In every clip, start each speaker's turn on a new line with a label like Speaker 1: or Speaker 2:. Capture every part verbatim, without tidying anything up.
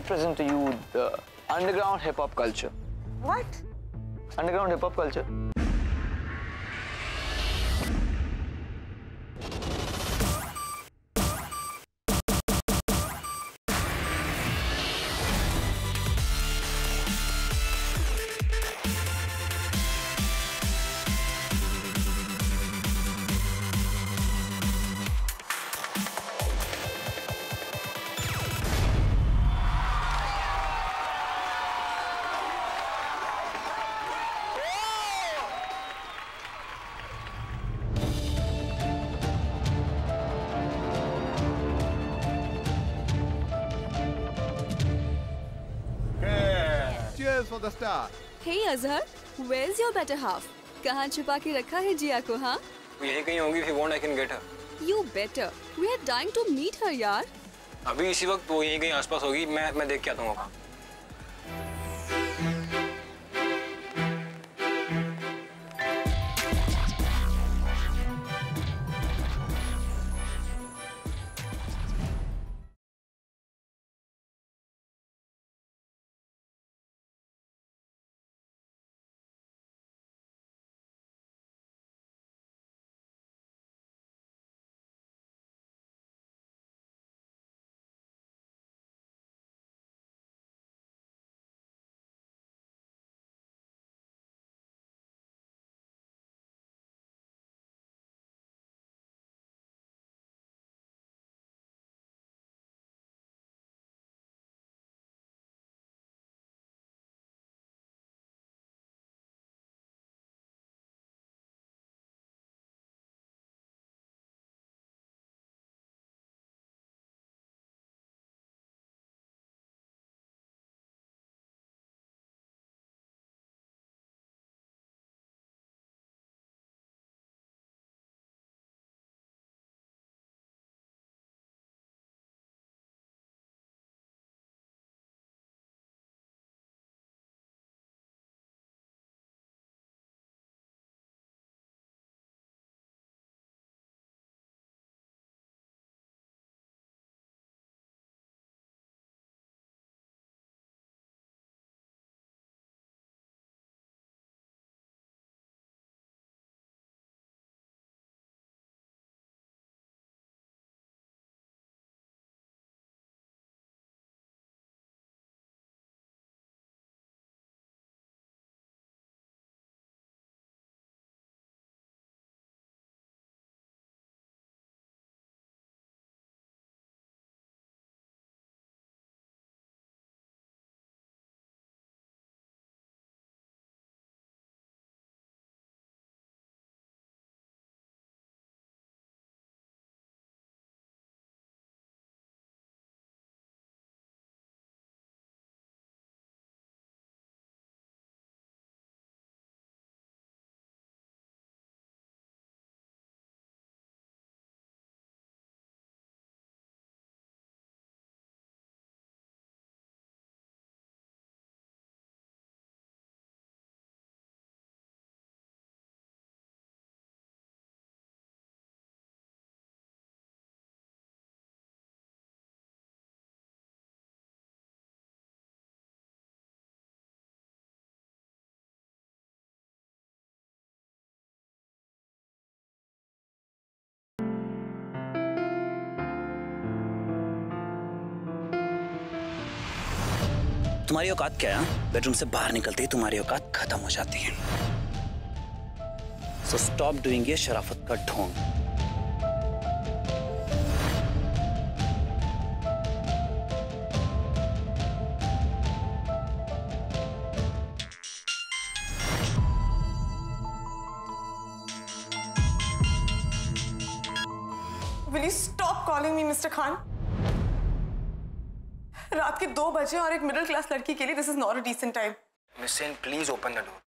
Speaker 1: present to you the underground hip hop culture.
Speaker 2: What?
Speaker 1: Underground hip hop culture.
Speaker 3: Cheers for the star.
Speaker 4: Hey Azhar, where's your better half? कहाँ छुपा के रखा है जिया को हाँ?
Speaker 5: यहीं कहीं होगी. If you want, I can get her.
Speaker 4: You better. We are dying to meet her यार.
Speaker 5: अभी इसी वक्त वो यहीं कहीं आसपास होगी. मैं मैं देख के आता हूँ वहाँ.
Speaker 6: तुम्हारी औकात क्या है? बेडरूम से बाहर निकलते ही तुम्हारी औकात खत्म हो जाती है. सो स्टॉप डूइंग ये शराफत का ढोंग.
Speaker 2: Will you stop calling me Mister Khan? रात के दो बजे और एक मिडिल क्लास लड़की के लिए this is not a decent time.
Speaker 5: Miss Sen, please open the door.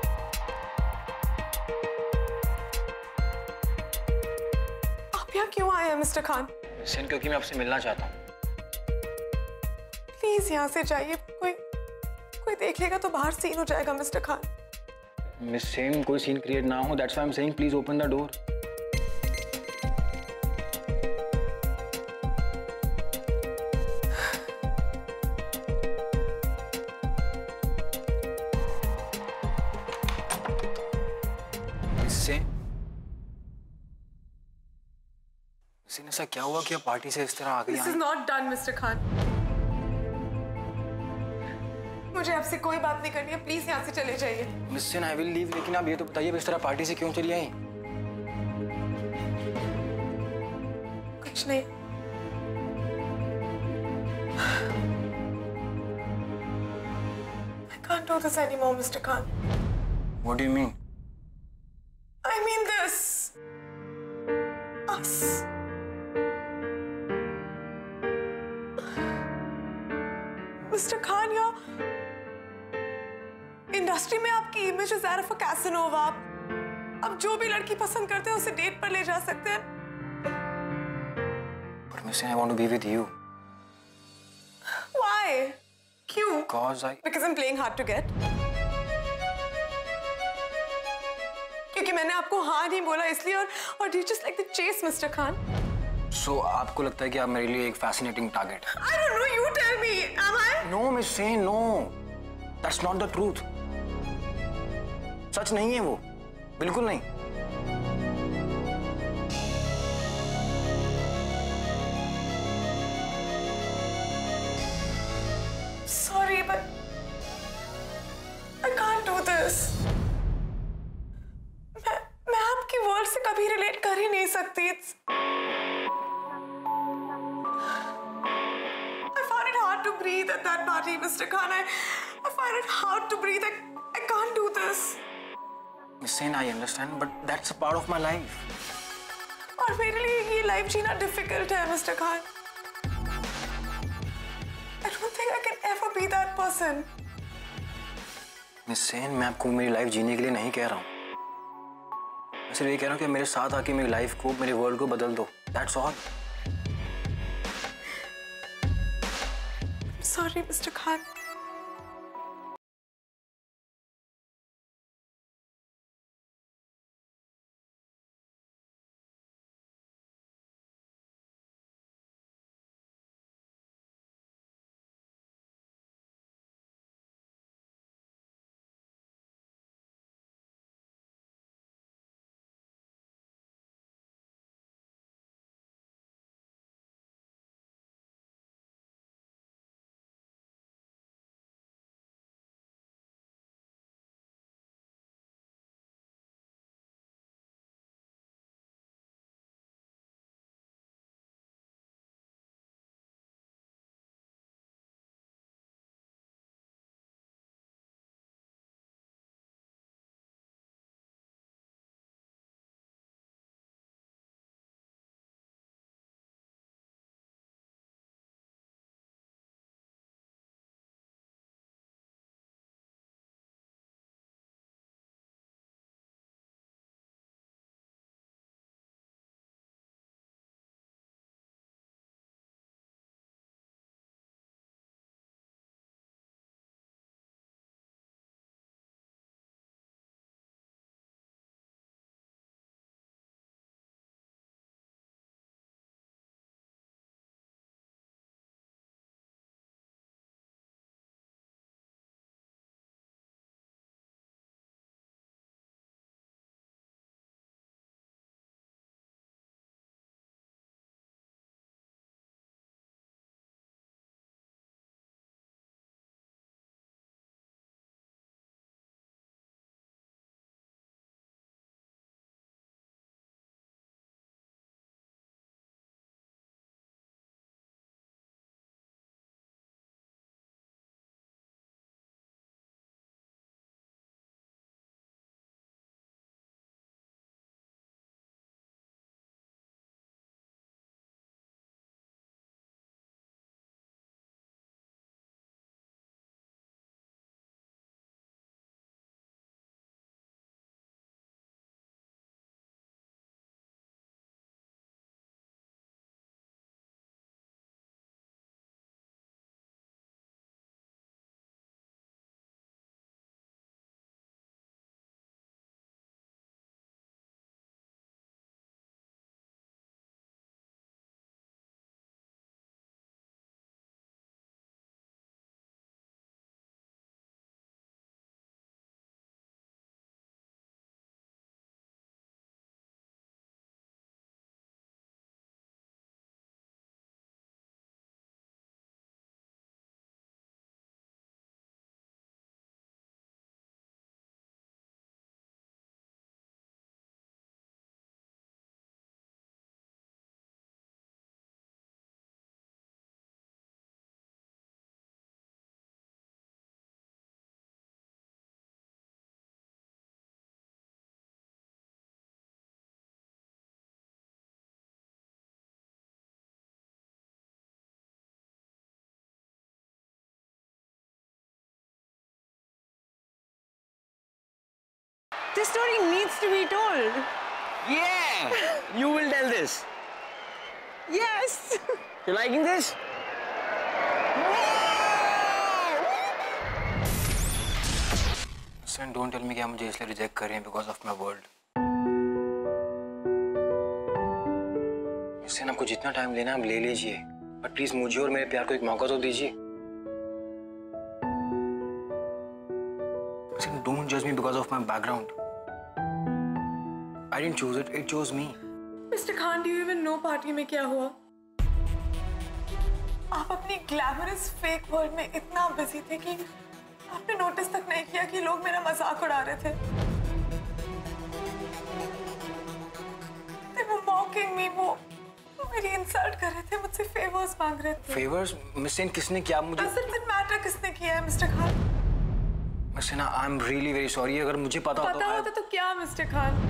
Speaker 2: आप यहाँ क्यों आए हैं मिस्टर खान?
Speaker 5: मिस सेन, क्योंकि मैं आपसे मिलना चाहता हूँ.
Speaker 2: प्लीज यहाँ से जाइए. कोई कोई देख लेगा तो बाहर सीन हो जाएगा मिस्टर खान.
Speaker 5: मिस सेन, कोई सीन क्रिएट ना हो. That's why I am saying please open the door. से मिस, ऐसा क्या हुआ कि आप पार्टी से इस तरह आ गई?
Speaker 2: This is not done, mister Khan. मुझे आपसे कोई बात नहीं करनी है, प्लीज यहाँ से चले जाइए।
Speaker 5: Miss Sen, I will leave, लेकिन आप ये तो बताइए इस तरह पार्टी से क्यों चली आई?
Speaker 2: कुछ नहीं। I can't do this anymore, mister Khan.
Speaker 5: What do you mean?
Speaker 2: I mean this. Us. Mister Khan, या इंडस्ट्री में आपकी image is that of a casanova. आप अब जो भी लड़की पसंद करते हैं उसे डेट पर ले जा सकते हैं।
Speaker 5: But Miss Sen, I want to be with you.
Speaker 2: Why? क्यों?
Speaker 5: Because I...
Speaker 2: Because I'm playing hard to get. क्योंकि मैंने आपको हाँ नहीं बोला इसलिए, और और you just like the chase, mister Khan.
Speaker 5: So आपको लगता है कि आप मेरे लिए एक fascinating target?
Speaker 2: I don't know, you tell me. Am I?
Speaker 5: No, Miss Sen, no. That's not the truth. सच नहीं है वो, बिल्कुल नहीं।
Speaker 2: Sorry, but I can't do this. मैं मैं आपकी वर्ड से कभी रिलेट कर ही नहीं सकती। It's... I found it hard to breathe at that party, mister Khan. I I find it hard to breathe. I I can't do this.
Speaker 5: Miss Sen, I understand, but that's a part of my life.
Speaker 2: और मेरे लिए ये life जीना difficult है, mister Khan. I don't think I can ever be that person.
Speaker 5: Miss Sen, मैं आपको मेरी life जीने के लिए नहीं कह रहा हूँ। मैं सिर्फ ये कह रहा हूँ कि मेरे साथ आके मेरी लाइफ को, मेरे वर्ल्ड को बदल दो। That's all.
Speaker 2: I'm sorry, mister Khan. This story needs to be told.
Speaker 6: Yeah, you will tell this.
Speaker 2: Yes.
Speaker 6: You liking this?
Speaker 5: Listen, don't tell me कि आप मुझे इसलिए रिजेक्ट कर रहे हैं because of my world. इससे आपको जितना टाइम लेना है आप ले लीजिए, बट प्लीज मुझे और मेरे प्यार को एक मौका तो दीजिए. Listen, don't judge me because of my background. I didn't choose it, it chose me.
Speaker 2: Mister Khan, do you even know party में क्या हुआ? आप अपनी ग्लैमरस फेक वर्ल्ड में इतना बिजी थे कि आपने नोटिस तक नहीं किया कि लोग मेरा मजाक उड़ा रहे थे. They were mocking me, वो वो मेरी इंसल्ट कर रहे थे, मुझसे फेवर्स मांग रहे थे.
Speaker 5: फेवर्स? मिस सेन, किसने क्या मुझे?
Speaker 2: Doesn't it matter किसने किया है mister Khan?
Speaker 5: Miss Sen, I am really very sorry. अगर मुझे पता होता
Speaker 2: पता होता तो क्या मिस्टर खान?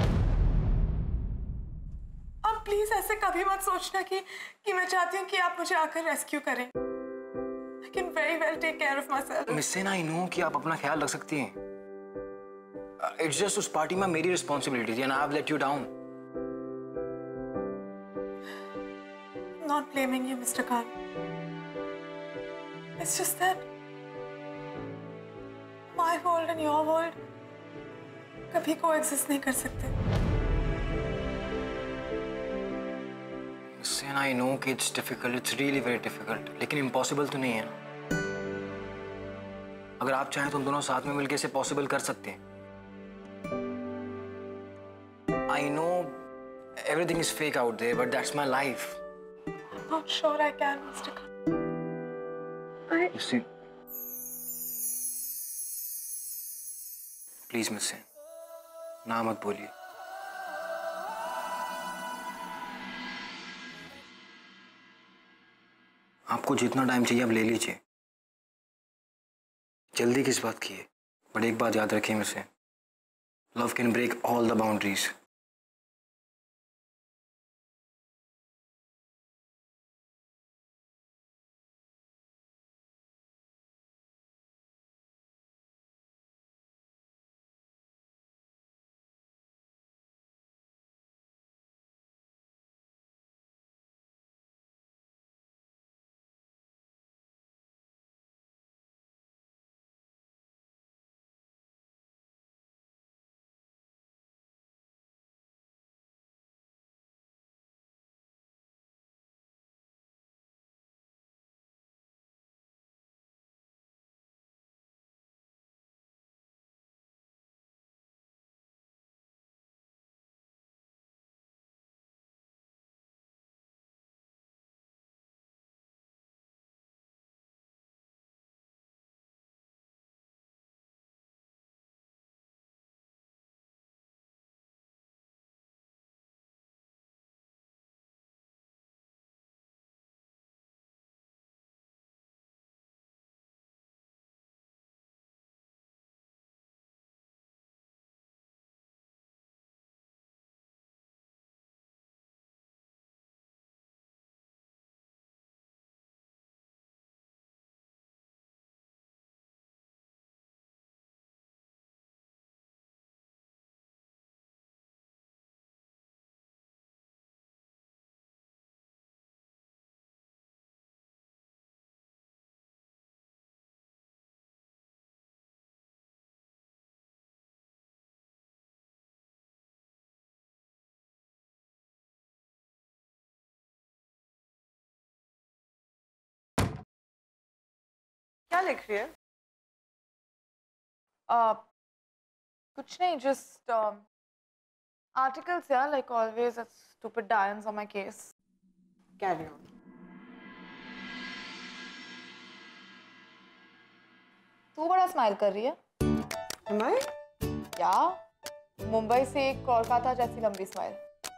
Speaker 2: आप प्लीज ऐसे कभी मत सोचना कि कि मैं चाहती हूँ कि आप मुझे आकर रेस्क्यू करें. I can very well take care of myself.
Speaker 5: Miss Sen, I know कि आप अपना ख्याल रख सकती हैं. इट्स जस्ट उस पार्टी में मेरी रिस्पॉन्सिबिलिटी थी and I have let you down.
Speaker 2: Not blaming you, Mister Khan. It's just that my world and your world कभी coexist नहीं कर सकते.
Speaker 5: Miss Sen, I know कि it's difficult, it's really very difficult, लेकिन impossible तो नहीं है ना. अगर आप चाहें तो हम दोनों साथ में मिलकर इसे possible कर सकते हैं. I know everything is fake out there, but that's my life.
Speaker 2: I'm not sure I can, Mister Khan. I...
Speaker 5: Miss Sen, please Miss Sen, ना मत बोलिए. आपको जितना टाइम चाहिए आप ले लीजिए. जल्दी किस बात की है? बट एक बात याद रखिए मुझसे, love can break all the boundaries.
Speaker 2: क्या लिख रही है? uh, कुछ नहीं, just um, articles, yeah, like always. That stupid Diane's on my case. Carry on.
Speaker 3: तू बड़ा स्माइल कर रही है.
Speaker 2: Am I?
Speaker 3: क्या? मुंबई से कोलकाता जैसी लंबी smile.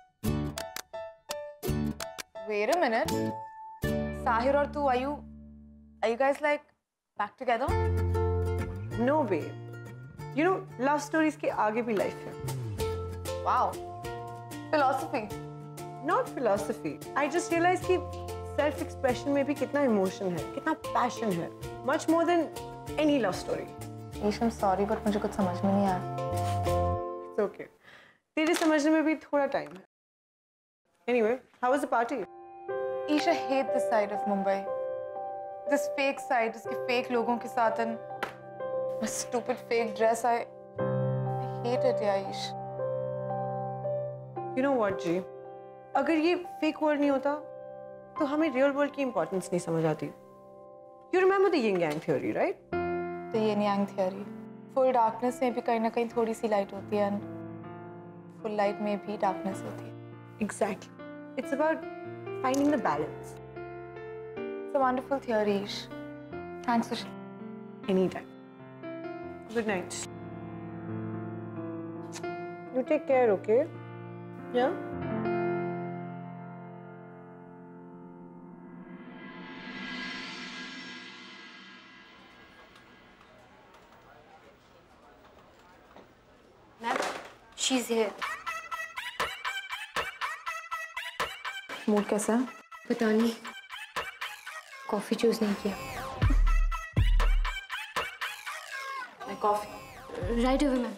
Speaker 3: Wait a minute. Sahir और तू, are you, are you guys like back together?
Speaker 7: No way. You know, love stories के आगे भी life है.
Speaker 3: Wow. Philosophy.
Speaker 7: Not philosophy. I just realized कि self expression में भी कितना emotion है, कितना passion है. Much more than any love story.
Speaker 3: Ish, I'm sorry, but मुझे कुछ समझ में नहीं आया.
Speaker 7: It's okay. तेरे समझने में भी थोड़ा टाइम है. Anyway, how was the party?
Speaker 2: Isha hate this side of Mumbai. This fake side, इसके fake लोगों के साथ and my stupid fake dress. I, I hate it, yeah, Ish.
Speaker 7: You know what, जी? अगर ये fake world नहीं होता, तो हमें real world की importance नहीं समझ आती. You remember the yin yang theory, right?
Speaker 2: The yin yang theory. Full darkness में भी कहीं ना कहीं थोड़ी सी light होती है and full light में भी darkness होती है.
Speaker 7: Exactly. It's about finding the balance.
Speaker 2: It's a wonderful theory, Ish. Thanks for
Speaker 7: Anytime. Good night. You take care, okay? Yeah?
Speaker 3: She's here.
Speaker 2: Mood कैसा है?
Speaker 3: पता नहीं, कॉफी चूज नहीं किया.
Speaker 2: मैं coffee.
Speaker 3: Right away ma'am.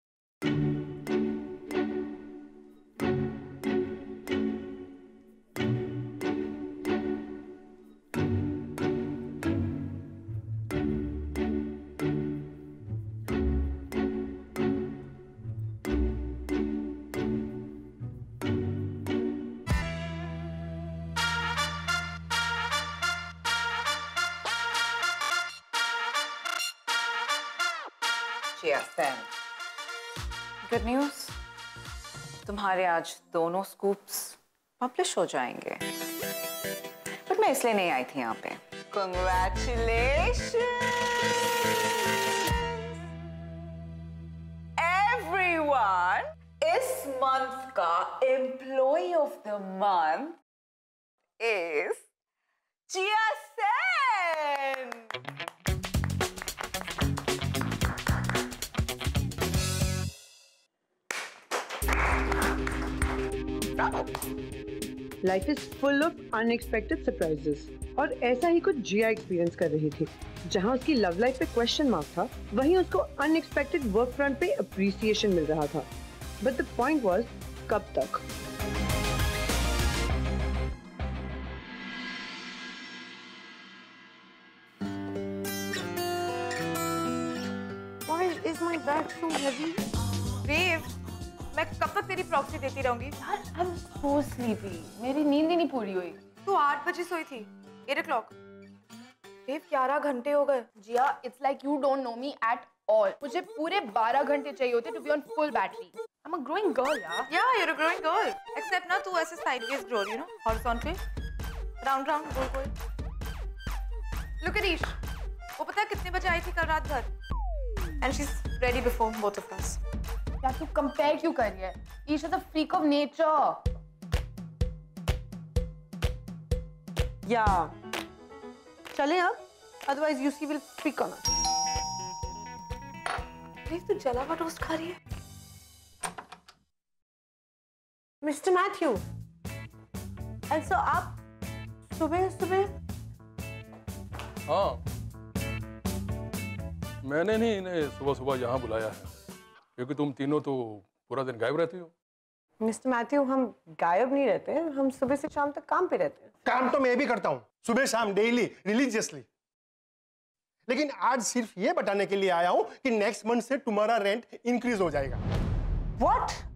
Speaker 2: Good news.
Speaker 8: तुम्हारे आज दोनों स्कूप्स पब्लिश हो जाएंगे. बट मैं इसलिए नहीं आई थी यहाँ पे. Congratulations, everyone. इस मंथ का employee of the month is Jiya Sen.
Speaker 7: Life is full of unexpected surprises. और ऐसा ही कुछ जिया एक्सपीरियंस कर रही थी. जहां उसकी लव लाइफ पे क्वेश्चन मार्क था, वहीं उसको अनएक्सपेक्टेड वर्क फ्रंट पे अप्रिसिएशन मिल रहा था. बट द पॉइंट वाज, कब तक?
Speaker 2: Why is my bag so heavy? Dave, मैं कब तक तेरी प्रॉक्सी देती रहूंगी?
Speaker 3: यार, I'm so sleepy. मेरी नींद ही नहीं पूरी हुई.
Speaker 2: तू आठ बजे सोई थी. Eight o'clock. देव, ग्यारह घंटे हो गए.
Speaker 3: जिया, it's like you don't know me at all. मुझे पूरे बारह घंटे चाहिए होते to be on full battery. I'm a growing girl, यार.
Speaker 2: Yeah, you're a growing girl. Except ना तू ऐसे sideways grow, you know, horizontal, round round, goal goal. Look at Ish. वो पता है कितने बजे आई थी कल रात घर? And she's ready before both of us.
Speaker 3: यार, तू compare क्यों कर रही है? Ish is a freak of nature.
Speaker 7: Yeah. चले अब, otherwise U C will pick on us.
Speaker 2: देव, तू जला हुआ टोस्ट खा रही है?
Speaker 7: मिस्टर मैथ्यू, ऐसा आप सुबह सुबह?
Speaker 9: हाँ, मैंने नहीं इन्हें सुबह सुबह यहाँ बुलाया है, क्योंकि तुम तीनों तो पूरा दिन गायब रहती हो.
Speaker 7: मिस्टर मैथ्यू, हम गायब नहीं रहते हैं, हम सुबह से शाम तक काम पे रहते हैं.
Speaker 10: काम तो मैं भी करता हूँ, सुबह शाम, डेली, रिलीजियसली. लेकिन आज सिर्फ ये बताने के लिए आया हूँ कि नेक्स्ट मंथ से तुम्हारा रेंट इंक्रीज हो जाएगा.
Speaker 8: What?